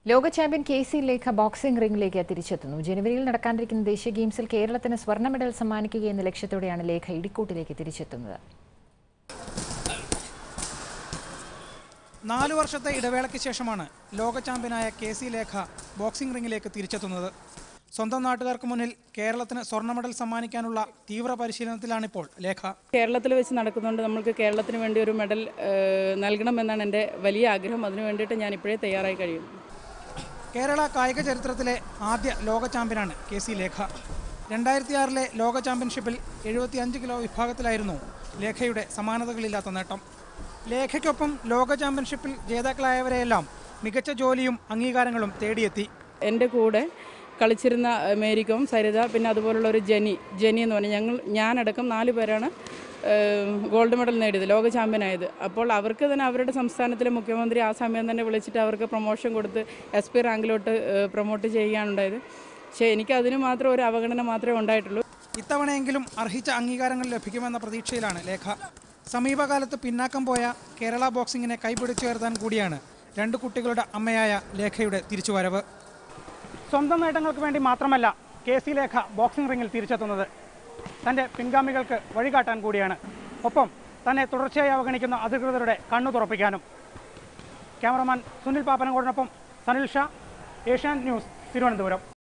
ലോക champion K C. Lekha boxing റിംഗിലേക്ക് തിരിച്ചെത്തുന്നു. ജനുവരിയിൽ നടക്കാനിരിക്കുന്ന ദേശീയ ഗെയിംസിൽ കേരളത്തിന് സ്വർണ്ണ മെഡൽ സമ്മാനിക്കുകയെന്ന ലക്ഷ്യത്തോടെയാണ് ലേഖ ഇടിക്കൂട്ടിലേക്ക് തിരിച്ചെത്തുന്നത്. 4 വർഷത്തെ ഇടവേളയ്ക്ക് ശേഷമാണ് ലോക ചാമ്പ്യനായ കെ.സി. ലേഖ ബോക്സിംഗ് റിംഗിലേക്ക് തിരിച്ചെത്തുന്നത്. സ്വന്തം നാട്ടുകാർക്ക് മുന്നിൽ കേരളത്തിന് സ്വർണ്ണ മെഡൽ സമ്മാനിക്കാനുള്ള തീവ്ര പരിശീലനത്തിലാണിപ്പോൾ ലേഖ. കേരളത്തിൽ വെച്ച് നടക്കുന്നുണ്ട്. നമ്മൾക്ക് കേരളത്തിന് വേണ്ടി ഒരു മെഡൽ നൽകണമെന്നാണ് എൻ്റെ വലിയ ആഗ്രഹം. അതിനു വേണ്ടിയിട്ട് ഞാൻ ഇപ്പോഴേ തയ്യാറായി കഴിയും. കേരള കായിക ചരിത്രത്തിലെ ആദ്യ ലോക ചാമ്പ്യനാണ് കെ.സി. ലേഖ. 2006 ലോക ചാമ്പ്യൻഷിപ്പിൽ 75 കിലോ വിഭാഗത്തിലായിരുന്നു ലേഖയുടെ സമാനതകളില്ലാത്ത നേട്ടം. ലേഖയ്ക്കൊപ്പം ലോക ചാമ്പ്യൻഷിപ്പിൽ ജേതാക്കളായവരെയെല്ലാം മികച്ച ജോലിയും അംഗീകാരങ്ങളും തേടിയെത്തി. എൻ്റെ കൂടെ കളിച്ചിരുന്ന മേരികോം, സരിത, പിന്നെ അതുപോലുള്ള ഒരു ജെനി എന്ന് പറഞ്ഞാൽ ഞാനടക്കം 4 പേരാണ് ഗോൾഡ് മെഡൽ നേടിയത്, ലോക ചാമ്പ്യനായത്. അപ്പോൾ അവർക്ക് തന്നെ അവരുടെ സംസ്ഥാനത്തിലെ മുഖ്യമന്ത്രി ആ സമയം തന്നെ വിളിച്ചിട്ട് അവർക്ക് പ്രൊമോഷൻ കൊടുത്ത് SP റാങ്കിലോട്ട് പ്രൊമോട്ട് ചെയ്യുകയാണുണ്ടായത്. പക്ഷേ എനിക്ക് അതിന് മാത്രം ഒരു അവഗണന മാത്രമേ ഉണ്ടായിട്ടുള്ളൂ. ഇത്തവണയെങ്കിലും അർഹിച്ച അംഗീകാരങ്ങൾ ലഭിക്കുമെന്ന പ്രതീക്ഷയിലാണ് ലേഖ. സമീപകാലത്ത് പിന്നാക്കം പോയ കേരള ബോക്സിങ്ങിനെ കൈപിടിച്ചുയർത്താൻ കൂടിയാണ് 2 കുട്ടികളുടെ അമ്മയായ ലേഖയുടെ തിരിച്ചുവരവ്. സ്വന്തം നേട്ടങ്ങൾക്ക് വേണ്ടി മാത്രമല്ല കെ.സി. ലേഖ ബോക്സിംഗ് റിംഗിൽ തിരിച്ചെത്തുന്നത്, തൻ്റെ പിൻഗാമികൾക്ക് വഴികാട്ടാൻ കൂടിയാണ്. ഒപ്പം തന്നെ തുടർച്ചയായി അവഗണിക്കുന്ന അധികൃതരുടെ കണ്ണു തുറപ്പിക്കാനും. ക്യാമറമാൻ സുനിൽ പാപ്പനങ്കോടിനൊപ്പം സനിൽ ഷാ, ഏഷ്യാനെറ്റ് ന്യൂസ്, തിരുവനന്തപുരം.